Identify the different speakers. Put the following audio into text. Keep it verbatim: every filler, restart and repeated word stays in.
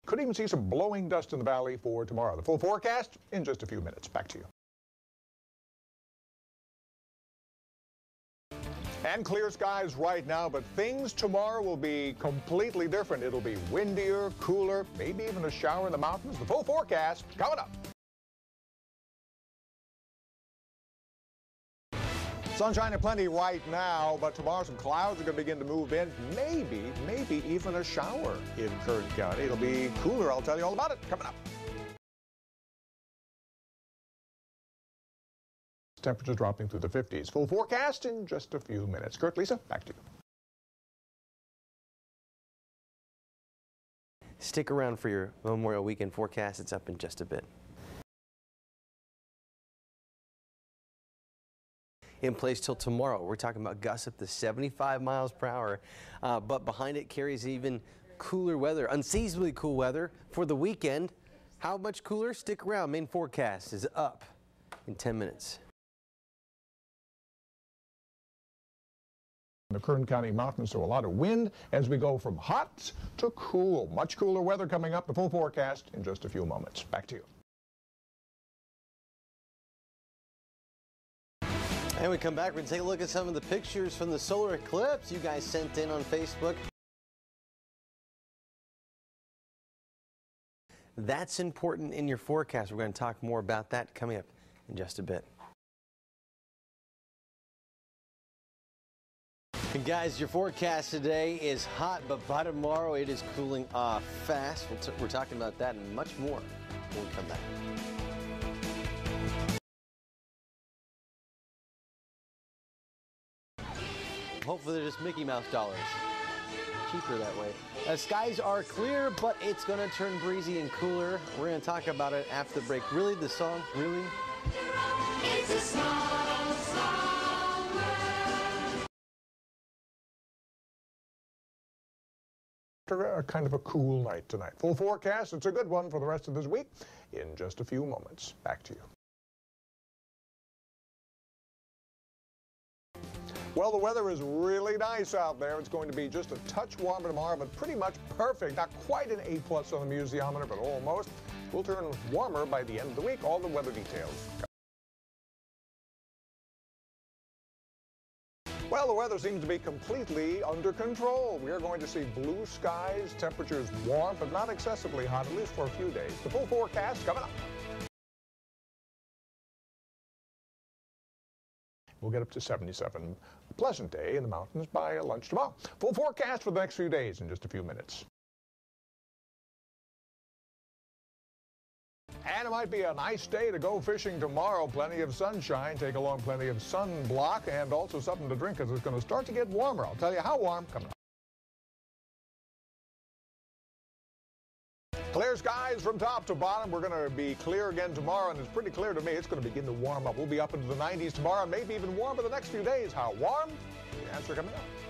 Speaker 1: Could even see some blowing dust in the valley for tomorrow. The full forecast in just a few minutes. Back to you. And clear skies right now, but things tomorrow will be completely different. It'll be windier, cooler, maybe even a shower in the mountains. The full forecast coming up. Sunshine aplenty right now, but tomorrow some clouds are going to begin to move in. Maybe, maybe even a shower in Kern County. It'll be cooler. I'll tell you all about it coming up. Temperatures dropping through the fifties. Full forecast in just a few minutes. Kurt, Lisa, back to you.
Speaker 2: Stick around for your Memorial Weekend forecast. It's up in just a bit. In place till tomorrow. We're talking about gusts up to seventy-five miles per hour, uh, but behind it carries even cooler weather, unseasonably cool weather for the weekend. How much cooler? Stick around. Main forecast is up in ten minutes.
Speaker 1: The Kern County mountains, so a lot of wind as we go from hot to cool. Much cooler weather coming up. The full forecast in just a few moments. Back to you.
Speaker 2: And we come back, we're going to take a look at some of the pictures from the solar eclipse you guys sent in on Facebook. That's important in your forecast. We're going to talk more about that coming up in just a bit. And guys, your forecast today is hot, but by tomorrow it is cooling off fast. We'll t we're talking about that and much more when we come back. Hopefully they're just Mickey Mouse dollars. Cheaper that way. Uh, skies are clear, but it's going to turn breezy and cooler. We're going to talk about it after the break. Really, the song? Really? It's a small, small world.
Speaker 1: A kind of a cool night tonight. Full forecast. It's a good one for the rest of this week. In just a few moments. Back to you. Well, the weather is really nice out there. It's going to be just a touch warmer tomorrow, but pretty much perfect. Not quite an A plus on the museometer, but almost. We'll turn warmer by the end of the week. All the weather details. Well, the weather seems to be completely under control. We are going to see blue skies, temperatures warm, but not excessively hot, at least for a few days. The full forecast coming up. We'll get up to seventy-seven. A pleasant day in the mountains by lunch tomorrow. Full forecast for the next few days in just a few minutes. And it might be a nice day to go fishing tomorrow. Plenty of sunshine. Take along plenty of sunblock and also something to drink because it's going to start to get warmer. I'll tell you how warm coming up. Clear skies from top to bottom. We're going to be clear again tomorrow, and it's pretty clear to me it's going to begin to warm up. We'll be up into the nineties tomorrow, maybe even warmer the next few days. How warm? The answer coming up.